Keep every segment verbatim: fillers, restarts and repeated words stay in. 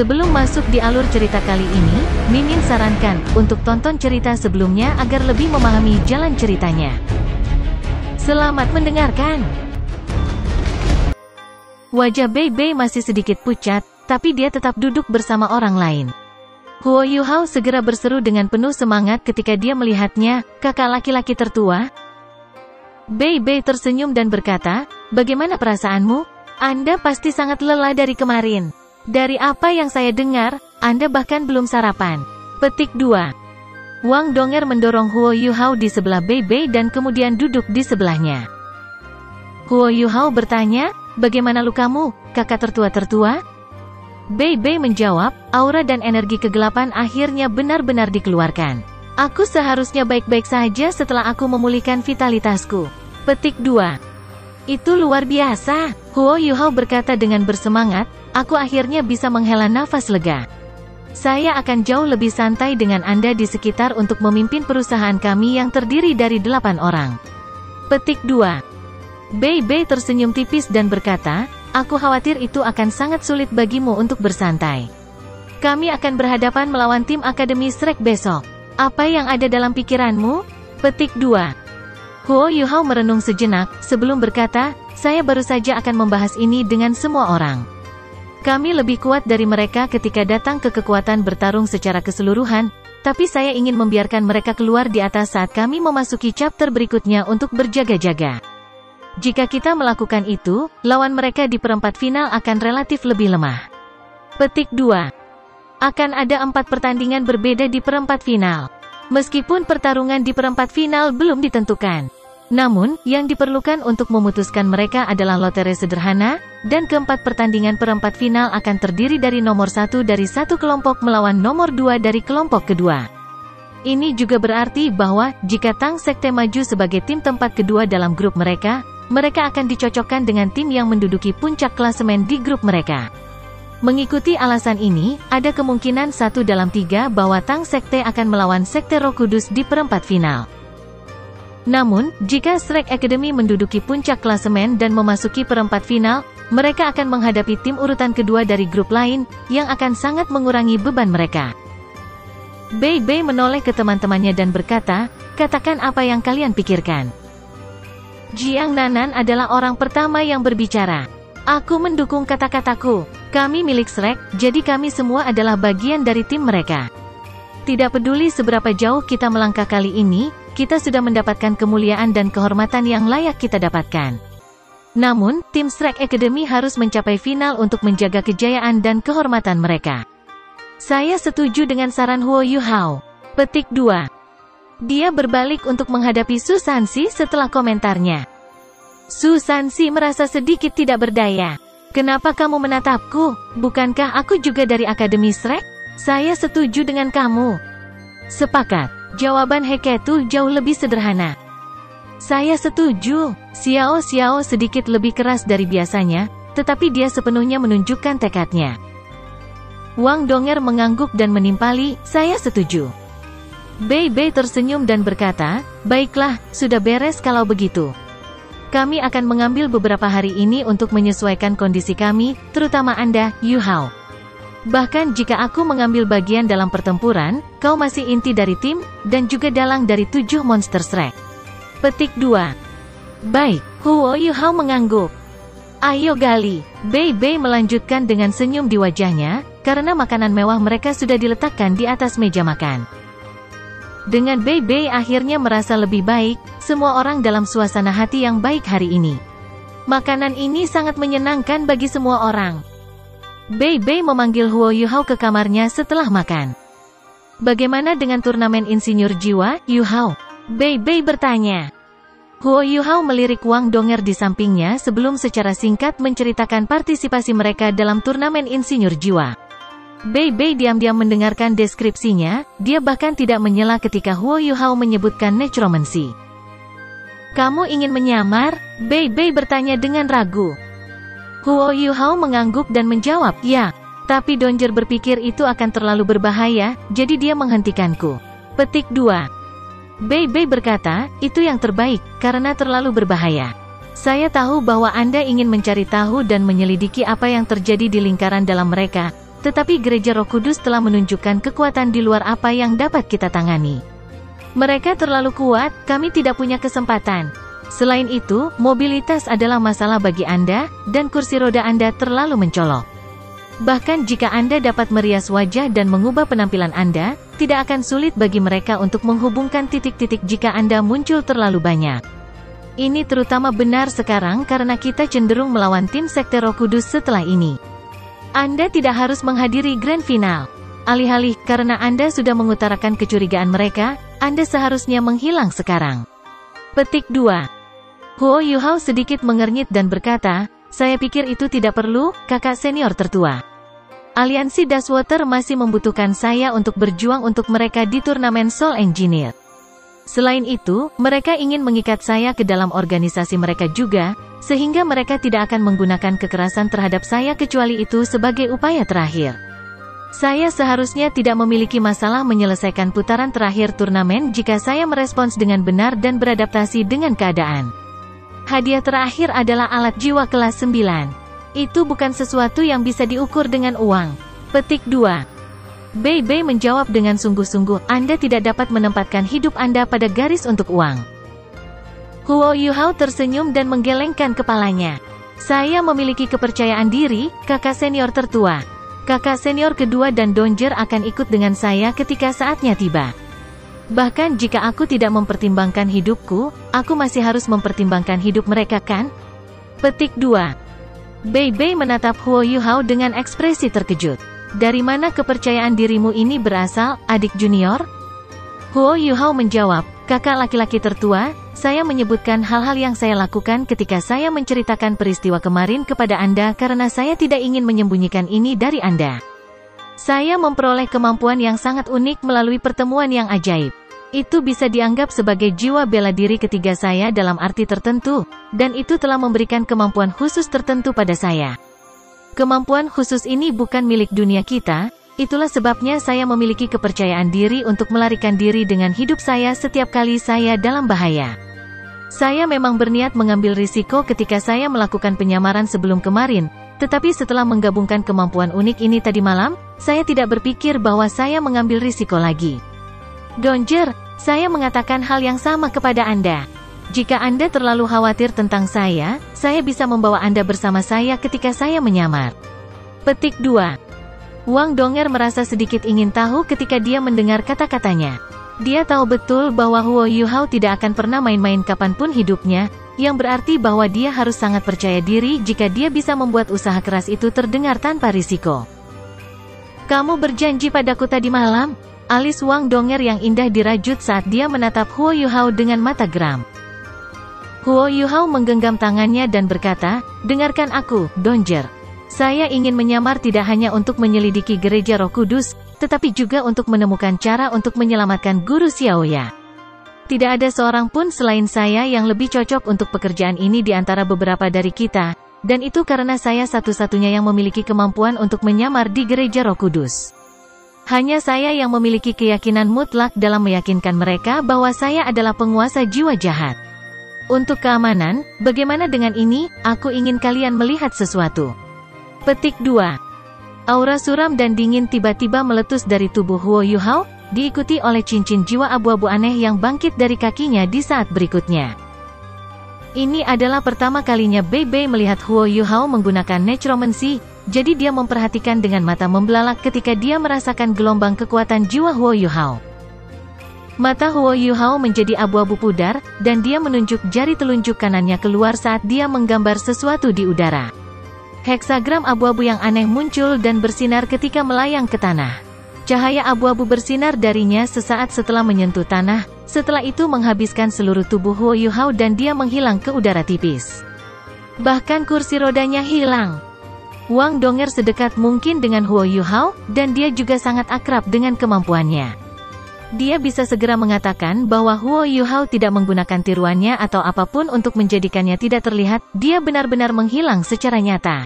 Sebelum masuk di alur cerita kali ini, Mimin sarankan untuk tonton cerita sebelumnya agar lebih memahami jalan ceritanya. Selamat mendengarkan. Wajah Bei Bei masih sedikit pucat, tapi dia tetap duduk bersama orang lain. Huo Yuhao segera berseru dengan penuh semangat ketika dia melihatnya, kakak laki-laki tertua. Bei Bei tersenyum dan berkata, bagaimana perasaanmu? Anda pasti sangat lelah dari kemarin. Dari apa yang saya dengar, Anda bahkan belum sarapan. Petik dua. Wang Donger mendorong Huo Yuhao di sebelah Bei Bei dan kemudian duduk di sebelahnya. Huo Yuhao bertanya, bagaimana lukamu, kakak tertua-tertua? Bei Bei menjawab, aura dan energi kegelapan akhirnya benar-benar dikeluarkan. Aku seharusnya baik-baik saja setelah aku memulihkan vitalitasku. Petik dua. Itu luar biasa, Huo Yuhao berkata dengan bersemangat, aku akhirnya bisa menghela nafas lega. Saya akan jauh lebih santai dengan Anda di sekitar untuk memimpin perusahaan kami yang terdiri dari delapan orang. Petik dua. Bei Bei tersenyum tipis dan berkata, aku khawatir itu akan sangat sulit bagimu untuk bersantai. Kami akan berhadapan melawan tim Akademi Shrek besok. Apa yang ada dalam pikiranmu? Petik dua. Huo Yuhao merenung sejenak, sebelum berkata, saya baru saja akan membahas ini dengan semua orang. Kami lebih kuat dari mereka ketika datang ke kekuatan bertarung secara keseluruhan, tapi saya ingin membiarkan mereka keluar di atas saat kami memasuki chapter berikutnya untuk berjaga-jaga. Jika kita melakukan itu, lawan mereka di perempat final akan relatif lebih lemah. Petik dua. Akan ada empat pertandingan berbeda di perempat final. Meskipun pertarungan di perempat final belum ditentukan. Namun, yang diperlukan untuk memutuskan mereka adalah lotre sederhana, dan keempat pertandingan perempat final akan terdiri dari nomor satu dari satu kelompok melawan nomor dua dari kelompok kedua. Ini juga berarti bahwa, jika Tang Sekte maju sebagai tim tempat kedua dalam grup mereka, mereka akan dicocokkan dengan tim yang menduduki puncak klasemen di grup mereka. Mengikuti alasan ini, ada kemungkinan satu dalam tiga bahwa Tang Sekte akan melawan Sekte Roh Kudus di perempat final. Namun, jika Shrek Academy menduduki puncak klasemen dan memasuki perempat final, mereka akan menghadapi tim urutan kedua dari grup lain, yang akan sangat mengurangi beban mereka. Bei Bei menoleh ke teman-temannya dan berkata, katakan apa yang kalian pikirkan. Jiang Nanan adalah orang pertama yang berbicara. Aku mendukung kata-kataku. Kami milik Shrek, jadi kami semua adalah bagian dari tim mereka. Tidak peduli seberapa jauh kita melangkah kali ini, kita sudah mendapatkan kemuliaan dan kehormatan yang layak kita dapatkan. Namun, tim Shrek Academy harus mencapai final untuk menjaga kejayaan dan kehormatan mereka. Saya setuju dengan saran Huo Yuhao. Petik dua. Dia berbalik untuk menghadapi Su Sanxi setelah komentarnya. Su Sanxi merasa sedikit tidak berdaya. Kenapa kamu menatapku? Bukankah aku juga dari Akademi Shrek? Saya setuju dengan kamu. Sepakat. Jawaban Heketu jauh lebih sederhana. Saya setuju. Xiao Xiao sedikit lebih keras dari biasanya, tetapi dia sepenuhnya menunjukkan tekadnya. Wang Donger mengangguk dan menimpali, saya setuju. Bei Bei tersenyum dan berkata, baiklah, sudah beres kalau begitu. Kami akan mengambil beberapa hari ini untuk menyesuaikan kondisi kami, terutama Anda, Yuhao. Bahkan jika aku mengambil bagian dalam pertempuran, kau masih inti dari tim, dan juga dalang dari tujuh monster Shrek. Petik dua. Baik, Huo Yuhao mengangguk. Ayo gali. Bei Bei melanjutkan dengan senyum di wajahnya, karena makanan mewah mereka sudah diletakkan di atas meja makan. Dengan Bei Bei akhirnya merasa lebih baik, semua orang dalam suasana hati yang baik hari ini. Makanan ini sangat menyenangkan bagi semua orang. Bei Bei memanggil Huo Yuhao ke kamarnya setelah makan. Bagaimana dengan turnamen insinyur jiwa, Yuhao? Bei Bei bertanya. Huo Yuhao melirik Wang Donger di sampingnya sebelum secara singkat menceritakan partisipasi mereka dalam turnamen insinyur jiwa. Bei Bei diam-diam mendengarkan deskripsinya, dia bahkan tidak menyela ketika Huo Yuhao menyebutkan necromancy. Kamu ingin menyamar? Bei Bei bertanya dengan ragu. Huo Yuhao mengangguk dan menjawab, ya. Tapi Donger berpikir itu akan terlalu berbahaya, jadi dia menghentikanku. Petik dua. Bei Bei berkata, itu yang terbaik, karena terlalu berbahaya. Saya tahu bahwa Anda ingin mencari tahu dan menyelidiki apa yang terjadi di lingkaran dalam mereka, tetapi gereja Roh Kudus telah menunjukkan kekuatan di luar apa yang dapat kita tangani. Mereka terlalu kuat, kami tidak punya kesempatan. Selain itu, mobilitas adalah masalah bagi Anda, dan kursi roda Anda terlalu mencolok. Bahkan jika Anda dapat merias wajah dan mengubah penampilan Anda, tidak akan sulit bagi mereka untuk menghubungkan titik-titik jika Anda muncul terlalu banyak. Ini terutama benar sekarang karena kita cenderung melawan tim sekte Roh Kudus setelah ini. Anda tidak harus menghadiri grand final. Alih-alih, karena Anda sudah mengutarakan kecurigaan mereka, Anda seharusnya menghilang sekarang. Petik dua. Huo Yuhao sedikit mengernyit dan berkata, saya pikir itu tidak perlu, kakak senior tertua. Aliansi Dashwater masih membutuhkan saya untuk berjuang untuk mereka di turnamen Soul Engineer. Selain itu, mereka ingin mengikat saya ke dalam organisasi mereka juga, sehingga mereka tidak akan menggunakan kekerasan terhadap saya kecuali itu sebagai upaya terakhir. Saya seharusnya tidak memiliki masalah menyelesaikan putaran terakhir turnamen jika saya merespons dengan benar dan beradaptasi dengan keadaan. Hadiah terakhir adalah alat jiwa kelas sembilan. Itu bukan sesuatu yang bisa diukur dengan uang. Petik dua. Bei Bei menjawab dengan sungguh-sungguh, Anda tidak dapat menempatkan hidup Anda pada garis untuk uang. Huo Yuhao tersenyum dan menggelengkan kepalanya. Saya memiliki kepercayaan diri, kakak senior tertua. Kakak senior kedua dan Donjer akan ikut dengan saya ketika saatnya tiba. Bahkan jika aku tidak mempertimbangkan hidupku, aku masih harus mempertimbangkan hidup mereka kan? Petik dua. Bei Bei menatap Huo Yuhao dengan ekspresi terkejut. Dari mana kepercayaan dirimu ini berasal, adik junior? Huo Yuhao menjawab, kakak laki-laki tertua, saya menyebutkan hal-hal yang saya lakukan ketika saya menceritakan peristiwa kemarin kepada Anda karena saya tidak ingin menyembunyikan ini dari Anda. Saya memperoleh kemampuan yang sangat unik melalui pertemuan yang ajaib. Itu bisa dianggap sebagai jiwa bela diri ketiga saya dalam arti tertentu, dan itu telah memberikan kemampuan khusus tertentu pada saya. Kemampuan khusus ini bukan milik dunia kita, itulah sebabnya saya memiliki kepercayaan diri untuk melarikan diri dengan hidup saya setiap kali saya dalam bahaya. Saya memang berniat mengambil risiko ketika saya melakukan penyamaran sebelum kemarin, tetapi setelah menggabungkan kemampuan unik ini tadi malam, saya tidak berpikir bahwa saya mengambil risiko lagi. Donjer, saya mengatakan hal yang sama kepada Anda. Jika Anda terlalu khawatir tentang saya, saya bisa membawa Anda bersama saya ketika saya menyamar. Petik dua. Wang Donger merasa sedikit ingin tahu ketika dia mendengar kata-katanya. Dia tahu betul bahwa Huo Yuhao tidak akan pernah main-main kapanpun hidupnya, yang berarti bahwa dia harus sangat percaya diri jika dia bisa membuat usaha keras itu terdengar tanpa risiko. Kamu berjanji padaku tadi malam? Alis Wang Donger yang indah dirajut saat dia menatap Huo Yuhao dengan mata geram. Huo Yuhao menggenggam tangannya dan berkata, dengarkan aku, Donjer. Saya ingin menyamar tidak hanya untuk menyelidiki gereja Roh Kudus, tetapi juga untuk menemukan cara untuk menyelamatkan Guru Xiaoya. Tidak ada seorang pun selain saya yang lebih cocok untuk pekerjaan ini di antara beberapa dari kita, dan itu karena saya satu-satunya yang memiliki kemampuan untuk menyamar di gereja Roh Kudus. Hanya saya yang memiliki keyakinan mutlak dalam meyakinkan mereka bahwa saya adalah penguasa jiwa jahat. Untuk keamanan, bagaimana dengan ini? Aku ingin kalian melihat sesuatu. Petik dua. Aura suram dan dingin tiba-tiba meletus dari tubuh Huo Yuhao, diikuti oleh cincin jiwa abu-abu aneh yang bangkit dari kakinya di saat berikutnya. Ini adalah pertama kalinya Bei Bei melihat Huo Yuhao menggunakan necromancy, jadi dia memperhatikan dengan mata membelalak ketika dia merasakan gelombang kekuatan jiwa Huo Yuhao. Mata Huo Yuhao menjadi abu-abu pudar, dan dia menunjuk jari telunjuk kanannya keluar saat dia menggambar sesuatu di udara. Heksagram abu-abu yang aneh muncul dan bersinar ketika melayang ke tanah. Cahaya abu-abu bersinar darinya sesaat setelah menyentuh tanah, setelah itu menghabiskan seluruh tubuh Huo Yuhao dan dia menghilang ke udara tipis. Bahkan kursi rodanya hilang. Wang Donger sedekat mungkin dengan Huo Yuhao, dan dia juga sangat akrab dengan kemampuannya. Dia bisa segera mengatakan bahwa Huo Yuhao tidak menggunakan tiruannya atau apapun untuk menjadikannya tidak terlihat, dia benar-benar menghilang secara nyata.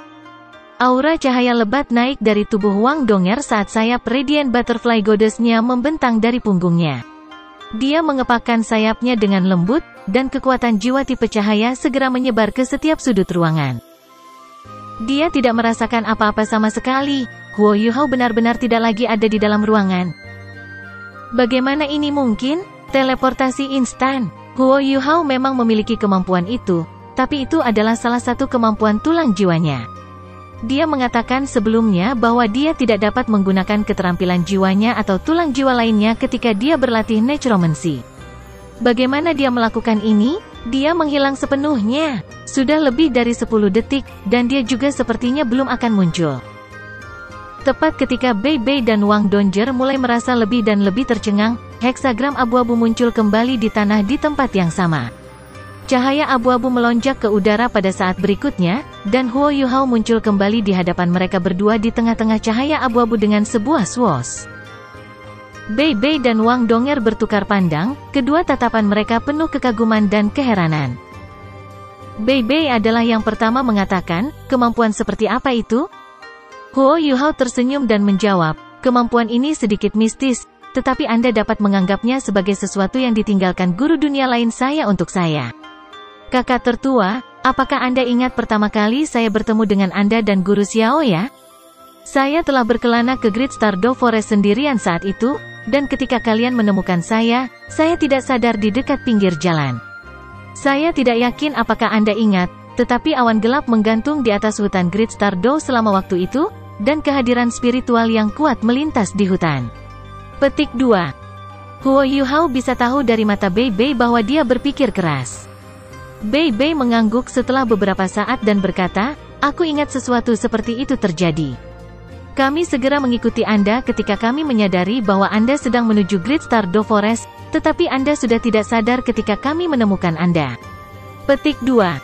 Aura cahaya lebat naik dari tubuh Wang Donger saat sayap Radiant Butterfly Goddess-nya membentang dari punggungnya. Dia mengepakkan sayapnya dengan lembut, dan kekuatan jiwa tipe cahaya segera menyebar ke setiap sudut ruangan. Dia tidak merasakan apa-apa sama sekali. Huo Yuhao benar-benar tidak lagi ada di dalam ruangan. Bagaimana ini mungkin? Teleportasi instan. Huo Yuhao memang memiliki kemampuan itu, tapi itu adalah salah satu kemampuan tulang jiwanya. Dia mengatakan sebelumnya bahwa dia tidak dapat menggunakan keterampilan jiwanya atau tulang jiwa lainnya ketika dia berlatih necromancy. Bagaimana dia melakukan ini? Dia menghilang sepenuhnya. Sudah lebih dari sepuluh detik, dan dia juga sepertinya belum akan muncul. Tepat ketika Bei Bei dan Wang Dong'er mulai merasa lebih dan lebih tercengang, heksagram abu-abu muncul kembali di tanah di tempat yang sama. Cahaya abu-abu melonjak ke udara pada saat berikutnya, dan Huo Yuhao muncul kembali di hadapan mereka berdua di tengah-tengah cahaya abu-abu dengan sebuah swoosh. Bei Bei dan Wang Dong'er bertukar pandang, kedua tatapan mereka penuh kekaguman dan keheranan. Bei Bei adalah yang pertama mengatakan, kemampuan seperti apa itu? Huo Yuhao tersenyum dan menjawab, kemampuan ini sedikit mistis, tetapi Anda dapat menganggapnya sebagai sesuatu yang ditinggalkan guru dunia lain saya untuk saya. Kakak tertua, apakah Anda ingat pertama kali saya bertemu dengan Anda dan Guru Xiao ya? Saya telah berkelana ke Great Stardew Forest sendirian saat itu, dan ketika kalian menemukan saya, saya tidak sadar di dekat pinggir jalan. Saya tidak yakin apakah Anda ingat, tetapi awan gelap menggantung di atas hutan Great Stardew selama waktu itu, dan kehadiran spiritual yang kuat melintas di hutan. Petik dua. Huo Yuhao bisa tahu dari mata Bei Bei bahwa dia berpikir keras. Bei Bei mengangguk setelah beberapa saat dan berkata, aku ingat sesuatu seperti itu terjadi. Kami segera mengikuti Anda ketika kami menyadari bahwa Anda sedang menuju Great Stardew Forest, tetapi Anda sudah tidak sadar ketika kami menemukan Anda. Petik dua.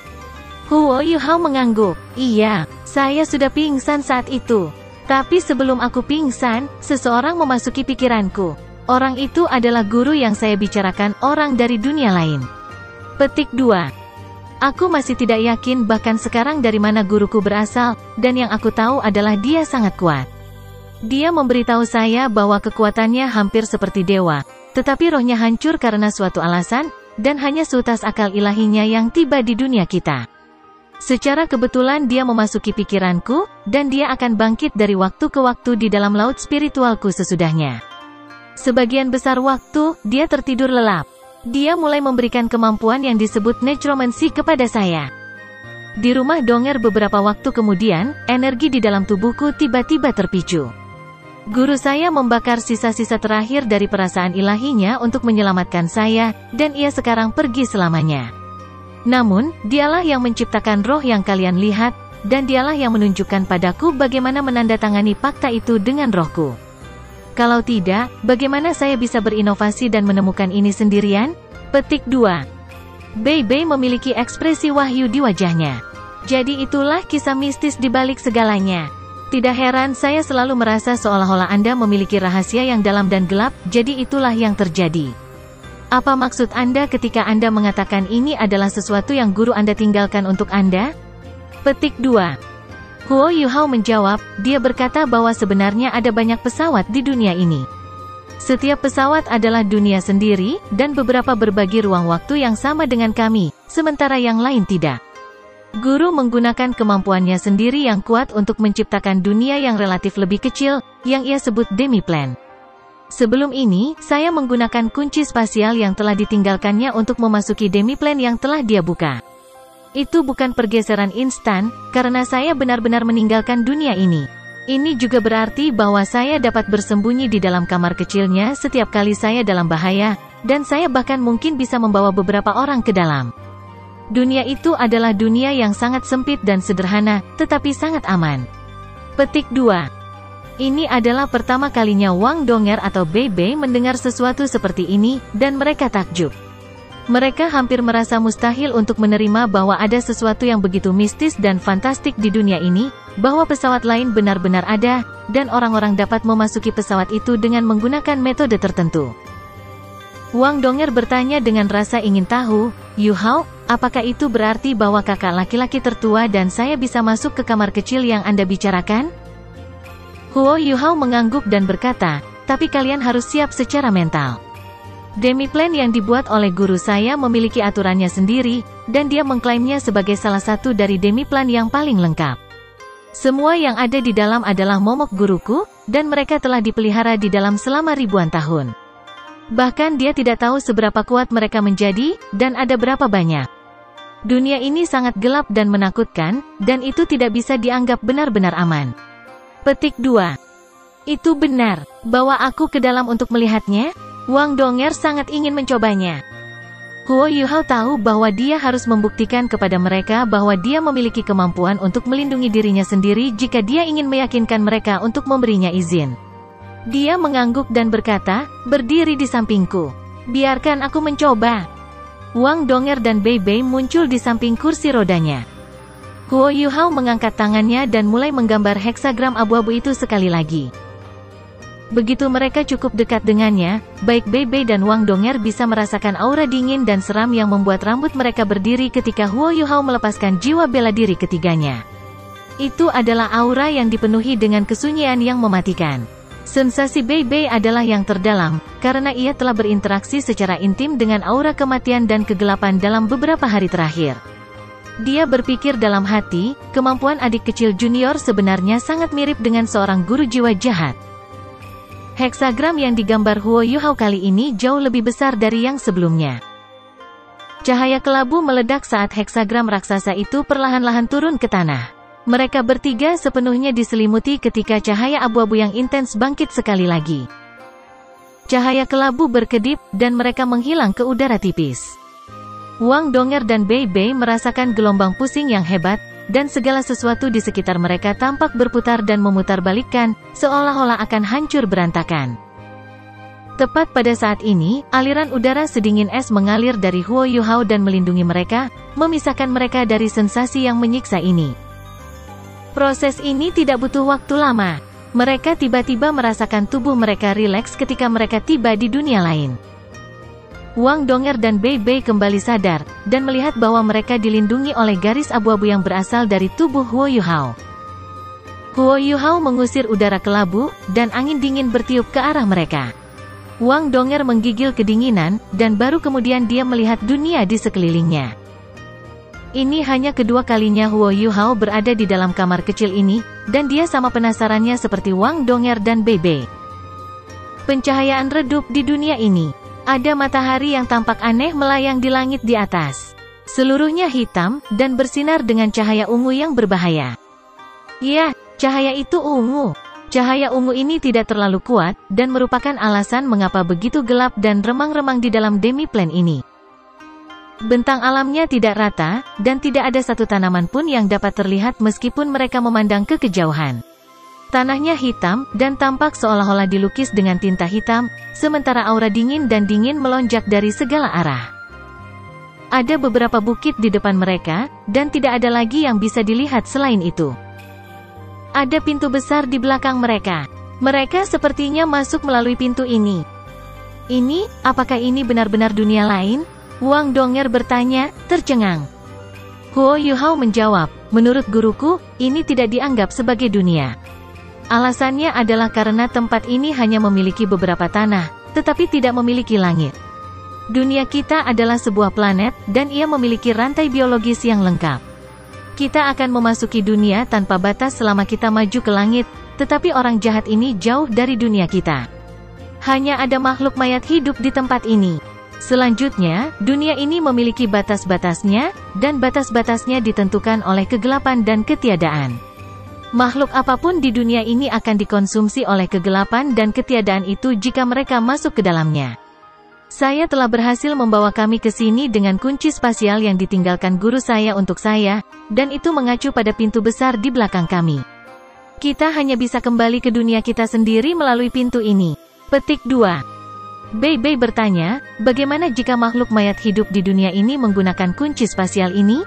Huo Yuhao mengangguk. Iya, saya sudah pingsan saat itu. Tapi sebelum aku pingsan, seseorang memasuki pikiranku. Orang itu adalah guru yang saya bicarakan, orang dari dunia lain. Petik dua. Aku masih tidak yakin bahkan sekarang dari mana guruku berasal, dan yang aku tahu adalah dia sangat kuat. Dia memberitahu saya bahwa kekuatannya hampir seperti dewa, tetapi rohnya hancur karena suatu alasan, dan hanya seutas akal ilahinya yang tiba di dunia kita. Secara kebetulan dia memasuki pikiranku, dan dia akan bangkit dari waktu ke waktu di dalam laut spiritualku sesudahnya. Sebagian besar waktu, dia tertidur lelap. Dia mulai memberikan kemampuan yang disebut necromancy kepada saya. Di rumah Dong'er beberapa waktu kemudian, energi di dalam tubuhku tiba-tiba terpicu. Guru saya membakar sisa-sisa terakhir dari perasaan ilahinya untuk menyelamatkan saya, dan ia sekarang pergi selamanya. Namun, dialah yang menciptakan roh yang kalian lihat, dan dialah yang menunjukkan padaku bagaimana menandatangani fakta itu dengan rohku. Kalau tidak, bagaimana saya bisa berinovasi dan menemukan ini sendirian? Petik dua. Bei Bei memiliki ekspresi wahyu di wajahnya. Jadi itulah kisah mistis di balik segalanya. Tidak heran saya selalu merasa seolah-olah Anda memiliki rahasia yang dalam dan gelap, jadi itulah yang terjadi. Apa maksud Anda ketika Anda mengatakan ini adalah sesuatu yang guru Anda tinggalkan untuk Anda? Petik dua. Huo Yuhao menjawab, dia berkata bahwa sebenarnya ada banyak pesawat di dunia ini. Setiap pesawat adalah dunia sendiri, dan beberapa berbagi ruang waktu yang sama dengan kami, sementara yang lain tidak. Guru menggunakan kemampuannya sendiri yang kuat untuk menciptakan dunia yang relatif lebih kecil, yang ia sebut Demiplan. Sebelum ini, saya menggunakan kunci spasial yang telah ditinggalkannya untuk memasuki Demiplan yang telah dia buka. Itu bukan pergeseran instan, karena saya benar-benar meninggalkan dunia ini. Ini juga berarti bahwa saya dapat bersembunyi di dalam kamar kecilnya setiap kali saya dalam bahaya, dan saya bahkan mungkin bisa membawa beberapa orang ke dalam. Dunia itu adalah dunia yang sangat sempit dan sederhana, tetapi sangat aman. Petik dua. Ini adalah pertama kalinya Wang Dong'er atau Bei Bei mendengar sesuatu seperti ini, dan mereka takjub. Mereka hampir merasa mustahil untuk menerima bahwa ada sesuatu yang begitu mistis dan fantastik di dunia ini, bahwa pesawat lain benar-benar ada, dan orang-orang dapat memasuki pesawat itu dengan menggunakan metode tertentu. Wang Dong'er bertanya dengan rasa ingin tahu, Yuhao, apakah itu berarti bahwa kakak laki-laki tertua dan saya bisa masuk ke kamar kecil yang Anda bicarakan? Huo Yuhao mengangguk dan berkata, tapi kalian harus siap secara mental. Demiplan yang dibuat oleh guru saya memiliki aturannya sendiri, dan dia mengklaimnya sebagai salah satu dari Demiplan yang paling lengkap. Semua yang ada di dalam adalah momok guruku, dan mereka telah dipelihara di dalam selama ribuan tahun. Bahkan dia tidak tahu seberapa kuat mereka menjadi, dan ada berapa banyak. Dunia ini sangat gelap dan menakutkan, dan itu tidak bisa dianggap benar-benar aman. Petik dua. Itu benar. Bawa aku ke dalam untuk melihatnya? Wang Donger sangat ingin mencobanya. Huo Yuhao tahu bahwa dia harus membuktikan kepada mereka bahwa dia memiliki kemampuan untuk melindungi dirinya sendiri jika dia ingin meyakinkan mereka untuk memberinya izin. Dia mengangguk dan berkata, berdiri di sampingku. Biarkan aku mencoba. Wang Donger dan Bei Bei muncul di samping kursi rodanya. Huo Yuhao mengangkat tangannya dan mulai menggambar heksagram abu-abu itu sekali lagi. Begitu mereka cukup dekat dengannya, baik Bei Bei dan Wang Donger bisa merasakan aura dingin dan seram yang membuat rambut mereka berdiri ketika Huo Yuhao melepaskan jiwa bela diri ketiganya. Itu adalah aura yang dipenuhi dengan kesunyian yang mematikan. Sensasi Bei Bei adalah yang terdalam, karena ia telah berinteraksi secara intim dengan aura kematian dan kegelapan dalam beberapa hari terakhir. Dia berpikir dalam hati, kemampuan adik kecil junior sebenarnya sangat mirip dengan seorang guru jiwa jahat. Heksagram yang digambar Huo Yuhao kali ini jauh lebih besar dari yang sebelumnya. Cahaya kelabu meledak saat heksagram raksasa itu perlahan-lahan turun ke tanah. Mereka bertiga sepenuhnya diselimuti ketika cahaya abu-abu yang intens bangkit sekali lagi. Cahaya kelabu berkedip, dan mereka menghilang ke udara tipis. Wang Donger dan Bei Bei merasakan gelombang pusing yang hebat, dan segala sesuatu di sekitar mereka tampak berputar dan memutarbalikkan, seolah-olah akan hancur berantakan. Tepat pada saat ini, aliran udara sedingin es mengalir dari Huo Yuhao dan melindungi mereka, memisahkan mereka dari sensasi yang menyiksa ini. Proses ini tidak butuh waktu lama. Mereka tiba-tiba merasakan tubuh mereka rileks ketika mereka tiba di dunia lain. Wang Donger dan Bei Bei kembali sadar, dan melihat bahwa mereka dilindungi oleh garis abu-abu yang berasal dari tubuh Huo Yuhao. Huo Yuhao mengusir udara kelabu, dan angin dingin bertiup ke arah mereka. Wang Donger menggigil kedinginan, dan baru kemudian dia melihat dunia di sekelilingnya. Ini hanya kedua kalinya Huo Yuhao berada di dalam kamar kecil ini, dan dia sama penasarannya seperti Wang Donger dan Bei Bei. Pencahayaan redup di dunia ini. Ada matahari yang tampak aneh melayang di langit di atas. Seluruhnya hitam, dan bersinar dengan cahaya ungu yang berbahaya. Ya, cahaya itu ungu. Cahaya ungu ini tidak terlalu kuat, dan merupakan alasan mengapa begitu gelap dan remang-remang di dalam demi-plane ini. Bentang alamnya tidak rata, dan tidak ada satu tanaman pun yang dapat terlihat meskipun mereka memandang ke kejauhan. Tanahnya hitam, dan tampak seolah-olah dilukis dengan tinta hitam, sementara aura dingin dan dingin melonjak dari segala arah. Ada beberapa bukit di depan mereka, dan tidak ada lagi yang bisa dilihat selain itu. Ada pintu besar di belakang mereka. Mereka sepertinya masuk melalui pintu ini. Ini, apakah ini benar-benar dunia lain? Wang Donger bertanya, tercengang. Huo Yuhao menjawab, menurut guruku, ini tidak dianggap sebagai dunia. Alasannya adalah karena tempat ini hanya memiliki beberapa tanah, tetapi tidak memiliki langit. Dunia kita adalah sebuah planet, dan ia memiliki rantai biologis yang lengkap. Kita akan memasuki dunia tanpa batas selama kita maju ke langit, tetapi orang jahat ini jauh dari dunia kita. Hanya ada makhluk mayat hidup di tempat ini. Selanjutnya, dunia ini memiliki batas-batasnya, dan batas-batasnya ditentukan oleh kegelapan dan ketiadaan. Makhluk apapun di dunia ini akan dikonsumsi oleh kegelapan dan ketiadaan itu jika mereka masuk ke dalamnya. Saya telah berhasil membawa kami ke sini dengan kunci spasial yang ditinggalkan guru saya untuk saya, dan itu mengacu pada pintu besar di belakang kami. Kita hanya bisa kembali ke dunia kita sendiri melalui pintu ini. Petik dua. Bei Bei bertanya, bagaimana jika makhluk mayat hidup di dunia ini menggunakan kunci spasial ini?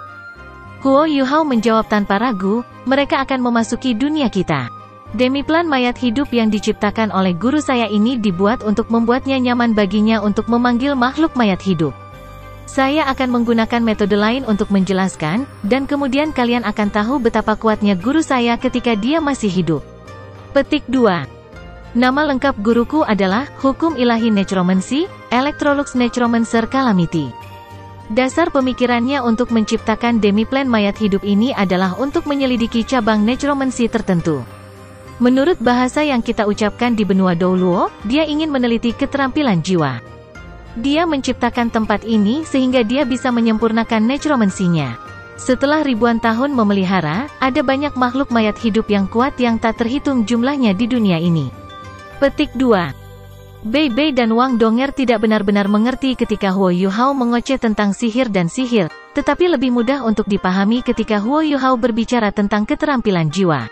Huo Yuhao menjawab tanpa ragu, mereka akan memasuki dunia kita. Demiplan mayat hidup yang diciptakan oleh guru saya ini dibuat untuk membuatnya nyaman baginya untuk memanggil makhluk mayat hidup. Saya akan menggunakan metode lain untuk menjelaskan, dan kemudian kalian akan tahu betapa kuatnya guru saya ketika dia masih hidup. Petik dua. Nama lengkap guruku adalah Hukum Ilahi Necromancy, Electrolux Necromancer Calamity. Dasar pemikirannya untuk menciptakan demiplan mayat hidup ini adalah untuk menyelidiki cabang necromancy tertentu. Menurut bahasa yang kita ucapkan di benua Douluo, dia ingin meneliti keterampilan jiwa. Dia menciptakan tempat ini sehingga dia bisa menyempurnakan necromancy-nya. Setelah ribuan tahun memelihara, ada banyak makhluk mayat hidup yang kuat yang tak terhitung jumlahnya di dunia ini. Petik dua. Bei Bei dan Wang Donger tidak benar-benar mengerti ketika Huo Yuhao mengoceh tentang sihir dan sihir, tetapi lebih mudah untuk dipahami ketika Huo Yuhao berbicara tentang keterampilan jiwa.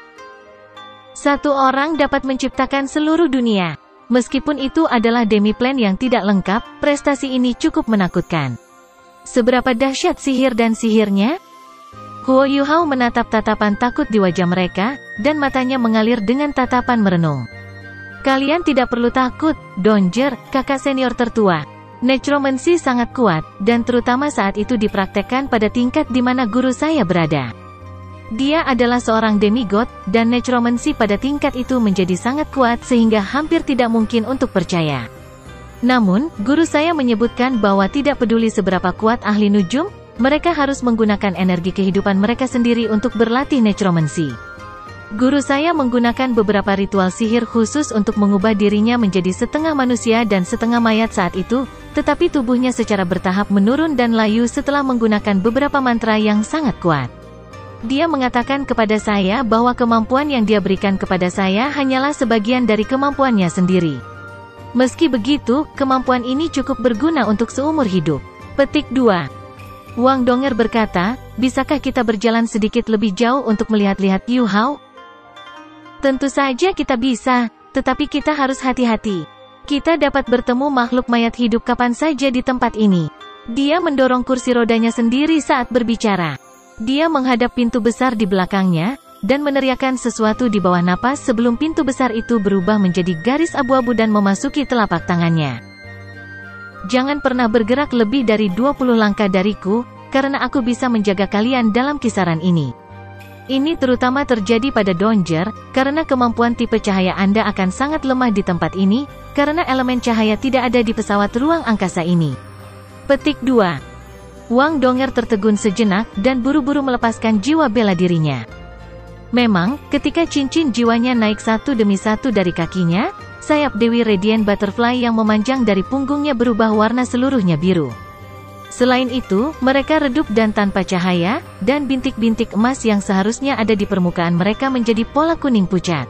Satu orang dapat menciptakan seluruh dunia. Meskipun itu adalah demiplan yang tidak lengkap, prestasi ini cukup menakutkan. Seberapa dahsyat sihir dan sihirnya? Huo Yuhao menatap tatapan takut di wajah mereka, dan matanya mengalir dengan tatapan merenung. Kalian tidak perlu takut, Donger, kakak senior tertua. Necromancy sangat kuat, dan terutama saat itu dipraktekkan pada tingkat di mana guru saya berada. Dia adalah seorang demigod, dan necromancy pada tingkat itu menjadi sangat kuat sehingga hampir tidak mungkin untuk percaya. Namun, guru saya menyebutkan bahwa tidak peduli seberapa kuat ahli nujum, mereka harus menggunakan energi kehidupan mereka sendiri untuk berlatih necromancy. Guru saya menggunakan beberapa ritual sihir khusus untuk mengubah dirinya menjadi setengah manusia dan setengah mayat saat itu, tetapi tubuhnya secara bertahap menurun dan layu setelah menggunakan beberapa mantra yang sangat kuat. Dia mengatakan kepada saya bahwa kemampuan yang dia berikan kepada saya hanyalah sebagian dari kemampuannya sendiri. Meski begitu, kemampuan ini cukup berguna untuk seumur hidup. Petik dua. Wang Donger berkata, bisakah kita berjalan sedikit lebih jauh untuk melihat-lihat Yu Hao? Tentu saja kita bisa, tetapi kita harus hati-hati. Kita dapat bertemu makhluk mayat hidup kapan saja di tempat ini. Dia mendorong kursi rodanya sendiri saat berbicara. Dia menghadap pintu besar di belakangnya, dan meneriakkan sesuatu di bawah napas sebelum pintu besar itu berubah menjadi garis abu-abu dan memasuki telapak tangannya. Jangan pernah bergerak lebih dari dua puluh langkah dariku, karena aku bisa menjaga kalian dalam kisaran ini. Ini terutama terjadi pada Donger, karena kemampuan tipe cahaya Anda akan sangat lemah di tempat ini, karena elemen cahaya tidak ada di pesawat ruang angkasa ini. Petik dua. Wang Donger tertegun sejenak, dan buru-buru melepaskan jiwa bela dirinya. Memang, ketika cincin jiwanya naik satu demi satu dari kakinya, sayap Dewi Radiant Butterfly yang memanjang dari punggungnya berubah warna seluruhnya biru. Selain itu, mereka redup dan tanpa cahaya, dan bintik-bintik emas yang seharusnya ada di permukaan mereka menjadi pola kuning pucat.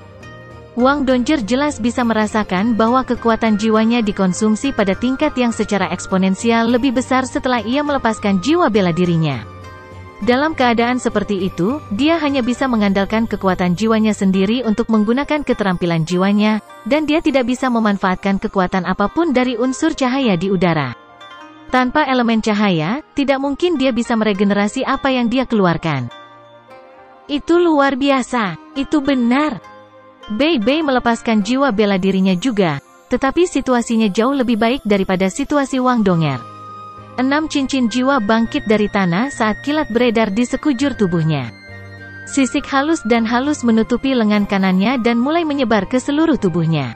Wang Donger jelas bisa merasakan bahwa kekuatan jiwanya dikonsumsi pada tingkat yang secara eksponensial lebih besar setelah ia melepaskan jiwa bela dirinya. Dalam keadaan seperti itu, dia hanya bisa mengandalkan kekuatan jiwanya sendiri untuk menggunakan keterampilan jiwanya, dan dia tidak bisa memanfaatkan kekuatan apapun dari unsur cahaya di udara. Tanpa elemen cahaya, tidak mungkin dia bisa meregenerasi apa yang dia keluarkan. Itu luar biasa, itu benar. Bei Bei melepaskan jiwa bela dirinya juga, tetapi situasinya jauh lebih baik daripada situasi Wang Donger. Enam cincin jiwa bangkit dari tanah saat kilat beredar di sekujur tubuhnya. Sisik halus dan halus menutupi lengan kanannya dan mulai menyebar ke seluruh tubuhnya.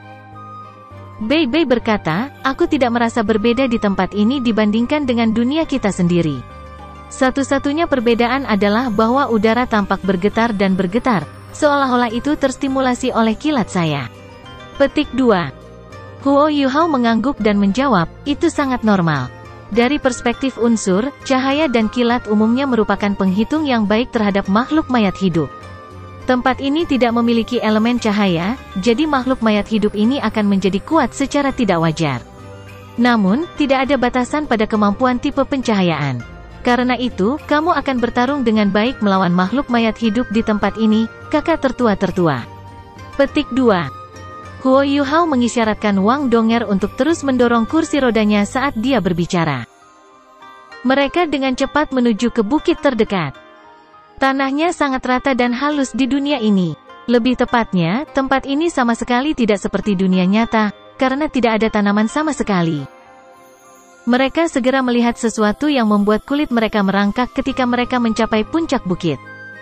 Bei Bei berkata, aku tidak merasa berbeda di tempat ini dibandingkan dengan dunia kita sendiri. Satu-satunya perbedaan adalah bahwa udara tampak bergetar dan bergetar, seolah-olah itu terstimulasi oleh kilat saya. Petik dua. Huo Yuhao mengangguk dan menjawab, itu sangat normal. Dari perspektif unsur, cahaya dan kilat umumnya merupakan penghitung yang baik terhadap makhluk mayat hidup. Tempat ini tidak memiliki elemen cahaya, jadi makhluk mayat hidup ini akan menjadi kuat secara tidak wajar. Namun, tidak ada batasan pada kemampuan tipe pencahayaan. Karena itu, kamu akan bertarung dengan baik melawan makhluk mayat hidup di tempat ini, kakak tertua-tertua. Petik dua. Huo Yuhao mengisyaratkan Wang Donger untuk terus mendorong kursi rodanya saat dia berbicara. Mereka dengan cepat menuju ke bukit terdekat. Tanahnya sangat rata dan halus di dunia ini. Lebih tepatnya, tempat ini sama sekali tidak seperti dunia nyata, karena tidak ada tanaman sama sekali. Mereka segera melihat sesuatu yang membuat kulit mereka merangkak ketika mereka mencapai puncak bukit.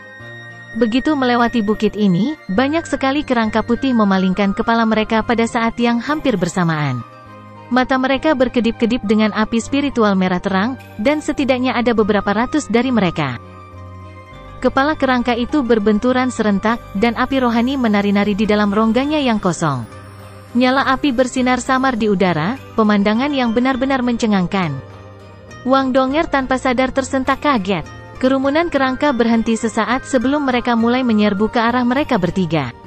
Begitu melewati bukit ini, banyak sekali kerangka putih memalingkan kepala mereka pada saat yang hampir bersamaan. Mata mereka berkedip-kedip dengan api spiritual merah terang, dan setidaknya ada beberapa ratus dari mereka. Kepala kerangka itu berbenturan serentak, dan api rohani menari-nari di dalam rongganya yang kosong. Nyala api bersinar samar di udara, pemandangan yang benar-benar mencengangkan. Wang Donger tanpa sadar tersentak kaget. Kerumunan kerangka berhenti sesaat sebelum mereka mulai menyerbu ke arah mereka bertiga.